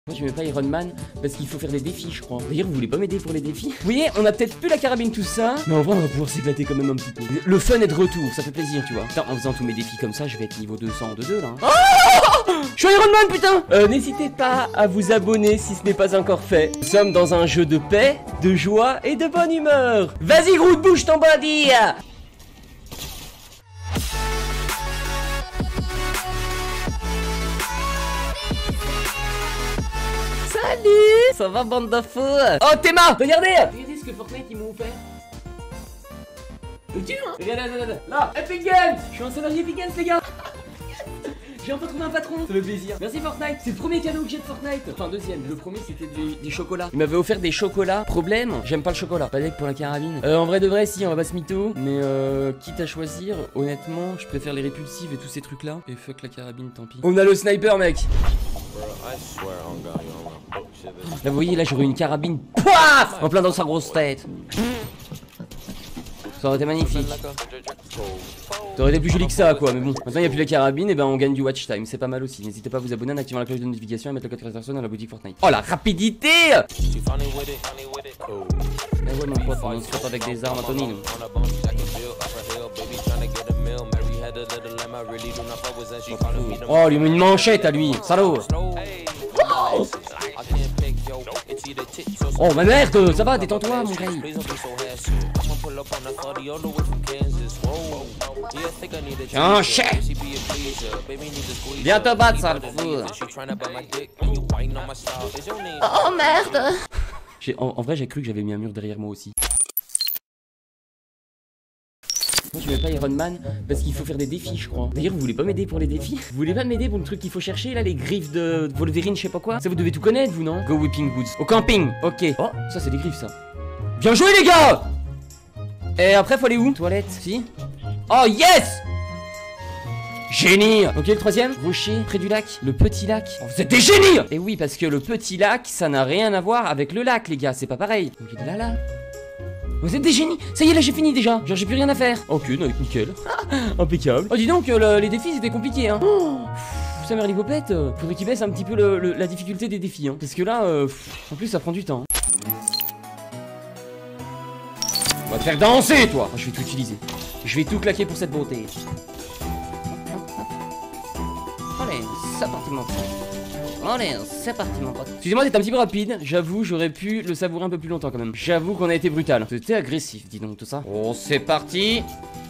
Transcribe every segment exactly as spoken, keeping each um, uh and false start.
Moi je mets pas Iron Man parce qu'il faut faire des défis je crois. D'ailleurs vous voulez pas m'aider pour les défis? Vous voyez on a peut-être plus la carabine tout ça, mais en vrai on va pouvoir s'éclater quand même un petit peu. Le fun est de retour, ça fait plaisir tu vois. Putain en faisant tous mes défis comme ça je vais être niveau deux cents de deux là. Oh je suis Iron Man putain. euh, N'hésitez pas à vous abonner si ce n'est pas encore fait. Nous sommes dans un jeu de paix, de joie et de bonne humeur. Vas-y Groot, bouge ton body. Salut. Ça va bande de fous? Oh Théma, regardez. Regardez ce que Fortnite ils m'ont offert. Le dur hein. Regardez, regardez, là, Epic Games. Je suis un salarié Epic Games les gars. J'ai enfin trouvé un patron, ça fait plaisir. Merci Fortnite, c'est le premier cadeau que j'ai de Fortnite. Enfin deuxième, le premier c'était des, des chocolats. Il m'avait offert des chocolats. Problème, j'aime pas le chocolat. Pas deck pour la carabine. Euh, en vrai de vrai si, on va pas se mytho. Mais euh, quitte à choisir, honnêtement, je préfère les répulsives et tous ces trucs là. Et fuck la carabine, tant pis. On a le sniper mec. Là vous voyez, là j'aurais une carabine POIF en plein dans sa grosse tête. Ça aurait été magnifique. Ça aurait été plus joli que ça quoi, mais bon. Maintenant il n'y a plus la carabine, et ben on gagne du watch time, c'est pas mal aussi. N'hésitez pas à vous abonner en activant la cloche de notification et mettre le code création dans la boutique Fortnite. Oh la rapidité. Eh ouais mon pote, on se frappe avec des armes Anthony nous. Oh lui met une manchette à lui, salaud. Oh, oh ma merde, ça va, détends-toi mon gars. Tiens, chef. Viens te battre, sale fou. Oh merde. En, en vrai j'ai cru que j'avais mis un mur derrière moi aussi. Moi je mets pas Iron Man parce qu'il faut faire des défis je crois. D'ailleurs vous voulez pas m'aider pour les défis? Vous voulez pas m'aider pour le truc qu'il faut chercher là, les griffes de Wolverine je sais pas quoi? Ça vous devez tout connaître vous non? Go Whipping Woods. Au camping, ok. Oh ça c'est des griffes ça. Bien joué les gars. Et après faut aller où? Toilette, si? Oh yes. Génie. Ok le troisième, rocher, près du lac, le petit lac. Oh, vous êtes des génies. Et oui parce que le petit lac ça n'a rien à voir avec le lac les gars, c'est pas pareil. Donc il est là là. Vous êtes des génies. Ça y est là j'ai fini déjà. Genre j'ai plus rien à faire. Ok nickel. Impeccable. Oh dis donc le, les défis c'était compliqué hein. Oh, pff, sa mère l'hypopète. Faudrait qu'il baisse un petit peu le, le, la difficulté des défis hein. Parce que là euh, pff, en plus ça prend du temps. On va te faire danser toi. Oh, je vais tout utiliser. Je vais tout claquer pour cette beauté. Allez c'est parti mon pote. Allez, c'est parti mon pote. Excusez-moi d'être un petit peu rapide, j'avoue j'aurais pu le savourer un peu plus longtemps quand même. J'avoue qu'on a été brutal. C'était agressif, dis donc tout ça. Oh c'est parti.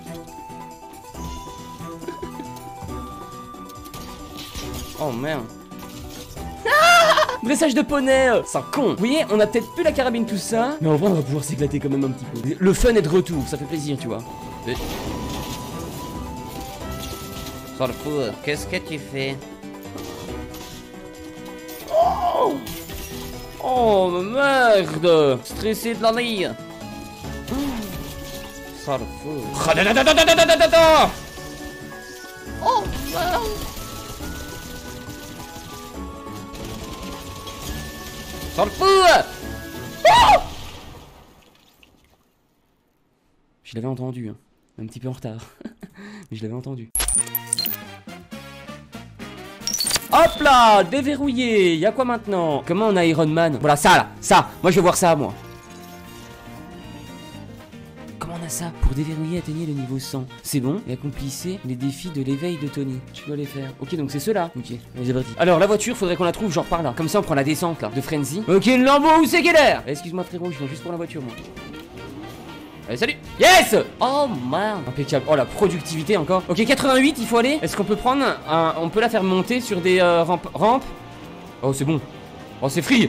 Oh merde. Ah dressage de poney. C'est con. Vous voyez on a peut-être plus la carabine tout ça, mais en vrai on va pouvoir s'éclater quand même un petit peu. Le fun est de retour, ça fait plaisir tu vois. Sors le fou, qu'est-ce que tu fais? Oh, oh merde. Stressé de la vie. Ça le fout. Oh merde. Ça le fout. Oh je l'avais entendu hein. Un petit peu en retard. Mais je l'avais entendu. Hop là, déverrouillé. Y'a quoi maintenant? Comment on a Iron Man? Voilà ça là, ça. Moi je veux voir ça moi. Comment on a ça? Pour déverrouiller, atteignez le niveau cent. C'est bon. Et accomplissez les défis de l'éveil de Tony. Je dois les faire. Ok donc c'est ceux-là. Ok, c'est parti. Alors la voiture, faudrait qu'on la trouve genre par là. Comme ça on prend la descente là, de Frenzy. Ok une Lambo, où c'est qu'elle est? Excuse-moi frérot, je viens juste pour la voiture moi. Allez salut. Yes. Oh merde. Impeccable. Oh la productivité encore. Ok quatre-vingt-huit il faut aller. Est-ce qu'on peut prendre un... On peut la faire monter sur des euh, rampes rampes. Oh c'est bon. Oh c'est free.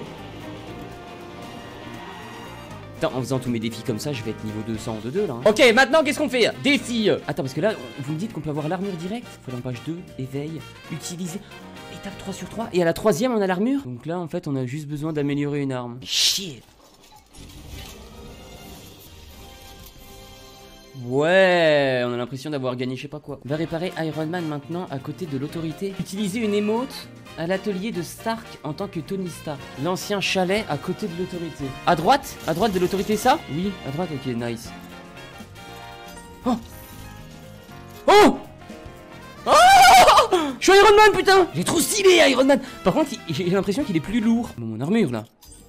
Putain en faisant tous mes défis comme ça je vais être niveau deux cents de deux là hein. Ok maintenant qu'est-ce qu'on fait? Défi. Attends parce que là vous me dites qu'on peut avoir l'armure directe. Faut dans page deux. Éveil. Utiliser. Étape trois sur trois. Et à la troisième on a l'armure. Donc là en fait on a juste besoin d'améliorer une arme. Chier. Ouais, on a l'impression d'avoir gagné je sais pas quoi. On va réparer Iron Man maintenant à côté de l'autorité. Utiliser une émote à l'atelier de Stark en tant que Tony Stark. L'ancien chalet à côté de l'autorité. À droite? À droite de l'autorité ça? Oui, à droite, ok, nice. Oh. Oh. Oh. Je suis Iron Man, putain. Il est trop stylé, Iron Man. Par contre, j'ai l'impression qu'il est plus lourd. Mon armure, là.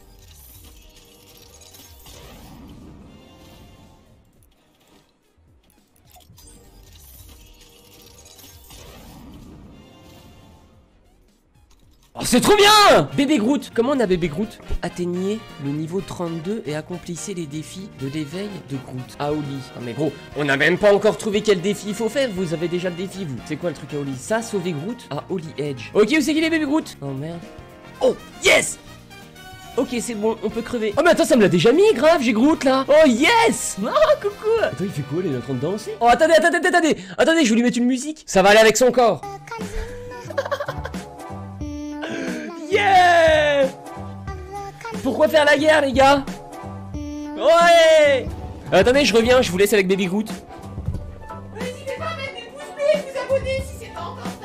Oh, c'est trop bien! Bébé Groot! Comment on a Bébé Groot? Atteignez le niveau trente-deux et accomplissez les défis de l'éveil de Groot. Aoli. Non mais gros, on n'a même pas encore trouvé quel défi il faut faire. Vous avez déjà le défi, vous. C'est quoi le truc à Oli? Ça, sauver Groot à Holy Edge. Ok, où c'est qu'il est, Bébé Groot? Oh merde. Oh, yes! Ok, c'est bon, on peut crever. Oh mais attends, ça me l'a déjà mis, grave, j'ai Groot là. Oh yes! Oh, coucou! Attends, il fait quoi? Il est en train de danser? Oh, attendez, attendez, attendez! Attendez, je vais lui mettre une musique. Ça va aller avec son corps. Yeah! Pourquoi faire la guerre, les gars? Ouais! Attendez, je reviens, je vous laisse avec Baby Groot. N'hésitez pas à mettre des pouces bleus et vous abonner si c'est pas encore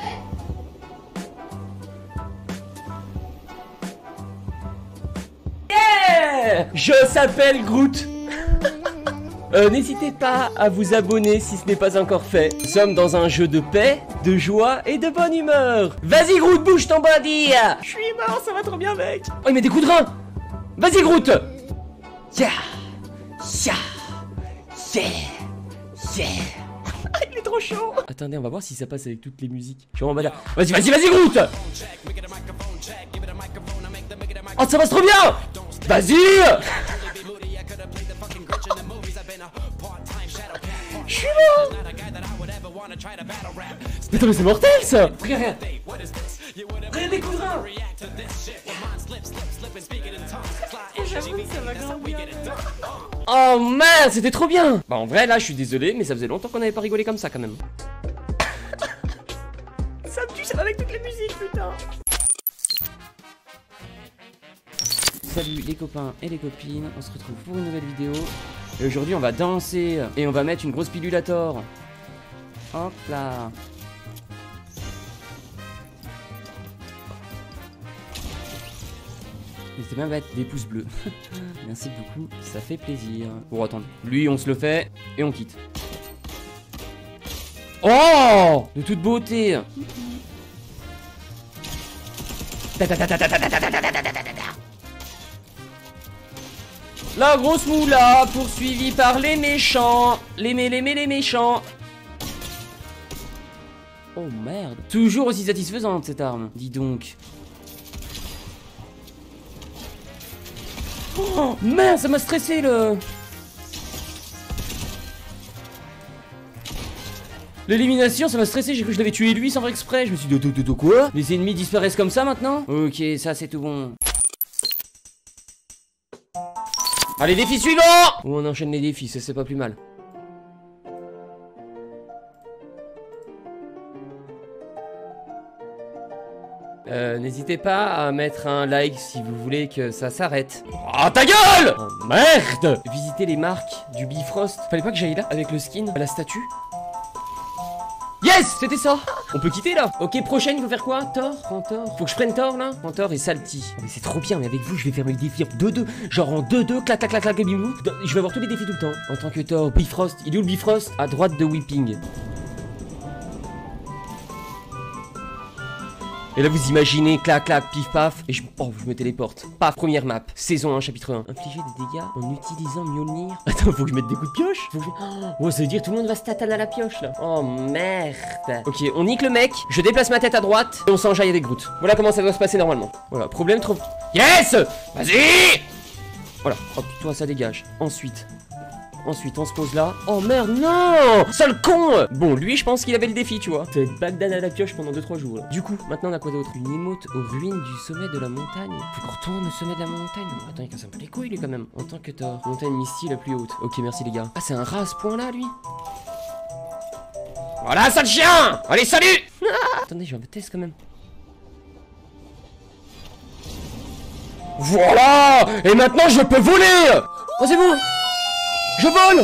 fait. Yeah! Je s'appelle Groot. Euh, n'hésitez pas à vous abonner si ce n'est pas encore fait. Nous sommes dans un jeu de paix, de joie et de bonne humeur. Vas-y Groot, bouge ton body. Je suis mort, ça va trop bien mec. Oh il met des coups de rein. Vas-y Groot. Yeah. Yeah. Yeah. Yeah. Il est trop chaud. Attendez, on va voir si ça passe avec toutes les musiques. Je suis en bas là. Vas-y, vas-y, vas-y Groot. Oh ça passe trop bien. Vas-y. Je suis mort. Mais attends mais c'est mortel ça. Regarde, regarde. Regarde des coups de rein. Oh merde, c'était trop bien. Bah en vrai là je suis désolé mais ça faisait longtemps qu'on n'avait pas rigolé comme ça quand même. Ça me tue, ça va avec toutes les musiques putain. Salut les copains et les copines, on se retrouve pour une nouvelle vidéo. Et aujourd'hui on va danser et on va mettre une grosse pilule à tort. Hop là. N'hésitez pas à mettre des pouces bleus. Merci beaucoup, ça fait plaisir. Bon attendez, lui on se le fait et on quitte. Oh, de toute beauté. La grosse moula poursuivie par les méchants. Les mé, les mé, les méchants. Oh merde. Toujours aussi satisfaisante cette arme. Dis donc. Oh merde, ça m'a stressé le... L'élimination, ça m'a stressé, j'ai cru que je l'avais tué lui sans faire exprès. Je me suis dit, de, de, de quoi? Les ennemis disparaissent comme ça maintenant? Ok, ça c'est tout bon. Allez, défi suivant! Oh, on enchaîne les défis, ça c'est pas plus mal. Euh, n'hésitez pas à mettre un like si vous voulez que ça s'arrête. Ah, ta gueule! Oh, merde! Visiter les marques du Bifrost. Fallait pas que j'aille là avec le skin, la statue. Yes! C'était ça! On peut quitter là! Ok, prochaine, il faut faire quoi? Thor? Prends Thor. Faut que je prenne Thor là? Prends Thor et Salty. Oh, mais c'est trop bien, mais avec vous, je vais faire mes défis en deux deux. Genre en deux deux, clac clac clac clac, et bim. Je vais avoir tous les défis tout le temps. En tant que Thor, Bifrost. Il est où le Bifrost? À droite de Weeping. Et là vous imaginez, clac clac, pif paf, et je, oh, je me téléporte. Paf, première map, saison un, chapitre un. Infliger des dégâts en utilisant Mjolnir. Attends, faut que je mette des coups de pioche. Faut que je... Oh, ça veut dire tout le monde va se tatan à la pioche là. Oh merde. Ok, on nique le mec, je déplace ma tête à droite, et on s'enjaille avec Groot. Voilà comment ça doit se passer normalement. Voilà, problème trop... Yes! Vas-y! Voilà, hop, toi ça dégage. Ensuite... Ensuite, on se pose là. Oh merde, non! Sale con! Bon, lui, je pense qu'il avait le défi, tu vois. Ça va être Bagdad à la pioche pendant deux trois jours. Là. Du coup, maintenant, on a quoi d'autre? Une émote aux ruines du sommet de la montagne. Faut qu'on retourne au sommet de la montagne. Attends, il casse un peu les couilles, lui, quand même. En tant que Thor. Montagne Misty la plus haute. Ok, merci, les gars. Ah, c'est un rat à ce point-là, lui? Voilà, sale chien! Allez, salut! Attendez, je vais un peu test quand même. Voilà! Et maintenant, je peux voler! Oh, c'est bon! Je vole!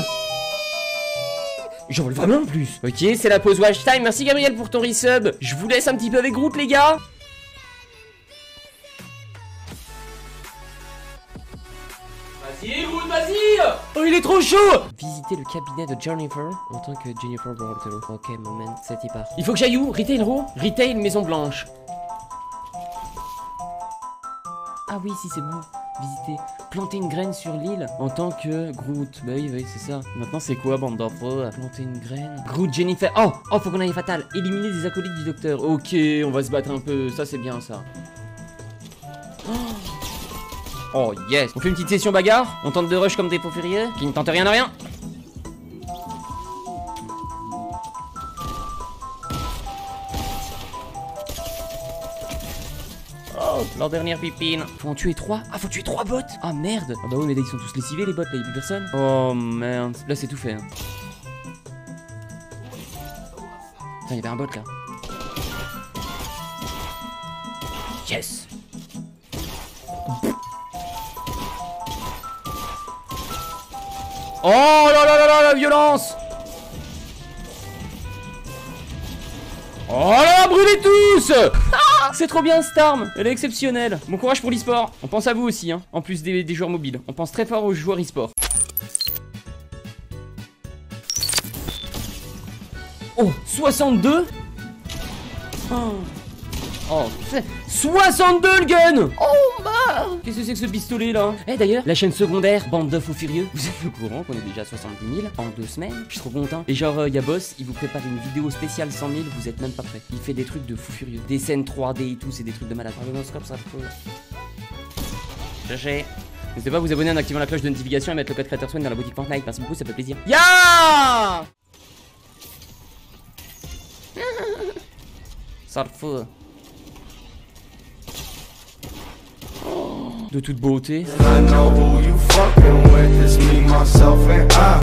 Je vole vraiment en plus. Ok, c'est la pause watch time. Merci Gabriel pour ton resub. Je vous laisse un petit peu avec Groot, les gars. Vas-y, Groot, vas-y. Oh, il est trop chaud. Visiter le cabinet de Jennifer en tant que Jennifer Bartolo. Ok, moment, c'est y part. Il faut que j'aille où? Retail Row? Retail Maison Blanche. Ah oui, si, c'est bon. Visiter. Planter une graine sur l'île en tant que Groot. Bah oui, oui, c'est ça. Maintenant, c'est quoi, bande d'enfants? Planter une graine. Groot, Jennifer. Oh, oh, faut qu'on aille fatal. Éliminer des acolytes du docteur. Ok, on va se battre un peu. Ça, c'est bien, ça. Oh. Oh yes. On fait une petite session bagarre. On tente de rush comme des faux furieux qui ne tentent rien à rien. Oh, leur dernière pipine. Faut en tuer trois. Ah, faut tuer trois bots. Ah merde. Ah bah oui, mais là ils sont tous lessivés les bots, là y'a plus personne. Oh merde. Là c'est tout fait. Hein. Putain, y'avait un bot là. Yes. Oh là là là là, la violence. Oh là, brûlez tous. Ah, c'est trop bien cette arme, elle est exceptionnelle. Bon courage pour l'e-sport. On pense à vous aussi, hein, en plus des, des joueurs mobiles. On pense très fort aux joueurs e-sport. Oh, soixante-deux. Oh, oh soixante-deux le gun. Oh bah. Qu'est-ce que c'est que ce pistolet là? Eh hey, d'ailleurs, la chaîne secondaire, bande de faux furieux, vous êtes au courant qu'on est déjà à soixante-dix mille en deux semaines? Je suis trop content. Et genre, il euh, y a Boss, il vous prépare une vidéo spéciale cent mille, vous êtes même pas prêts. Il fait des trucs de fous furieux. Des scènes trois D et tout, c'est des trucs de malade. Ah, non, c'est comme ça, faut... Cherchez. N'hésitez pas à vous abonner en activant la cloche de notification et mettre le code CreatorSwan dans la boutique Fortnite. Merci beaucoup, ça fait plaisir. Ya. Ça le fout. De toute beauté.